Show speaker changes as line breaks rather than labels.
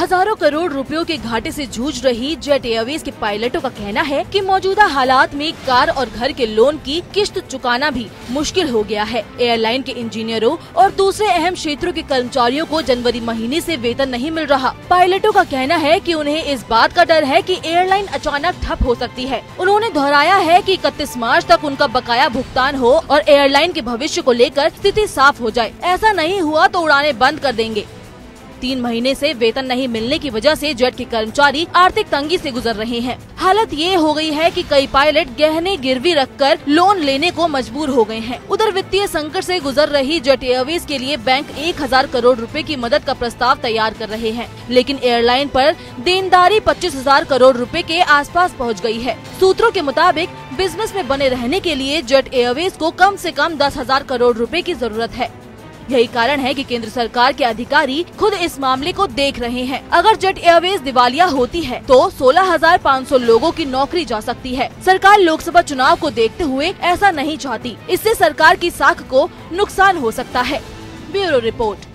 हजारों करोड़ रुपयों के घाटे से जूझ रही जेट एयरवेज के पायलटों का कहना है कि मौजूदा हालात में कार और घर के लोन की किश्त चुकाना भी मुश्किल हो गया है। एयरलाइन के इंजीनियरों और दूसरे अहम क्षेत्रों के कर्मचारियों को जनवरी महीने से वेतन नहीं मिल रहा। पायलटों का कहना है कि उन्हें इस बात का डर है कि एयरलाइन अचानक ठप हो सकती है। उन्होंने दोहराया है कि 31 मार्च तक उनका बकाया भुगतान हो और एयरलाइन के भविष्य को लेकर स्थिति साफ हो जाए। ऐसा नहीं हुआ तो उड़ानें बंद कर देंगे। 3 महीने से वेतन नहीं मिलने की वजह से जेट के कर्मचारी आर्थिक तंगी से गुजर रहे हैं। हालत ये हो गई है कि कई पायलट गहने गिरवी रखकर लोन लेने को मजबूर हो गए हैं। उधर वित्तीय संकट से गुजर रही जेट एयरवेज के लिए बैंक 1000 करोड़ रुपए की मदद का प्रस्ताव तैयार कर रहे हैं, लेकिन एयरलाइन पर देनदारी 25,000 करोड़ रुपए के आसपास पहुंच गई है। सूत्रों के मुताबिक बिजनेस में बने रहने के लिए जेट एयरवेज को कम से कम 10,000 करोड़ रुपए की जरूरत है। यही कारण है कि केंद्र सरकार के अधिकारी खुद इस मामले को देख रहे हैं। अगर जेट एयरवेज दिवालिया होती है तो 16,500 लोगों की नौकरी जा सकती है। सरकार लोकसभा चुनाव को देखते हुए ऐसा नहीं चाहती। इससे सरकार की साख को नुकसान हो सकता है। Bureau report.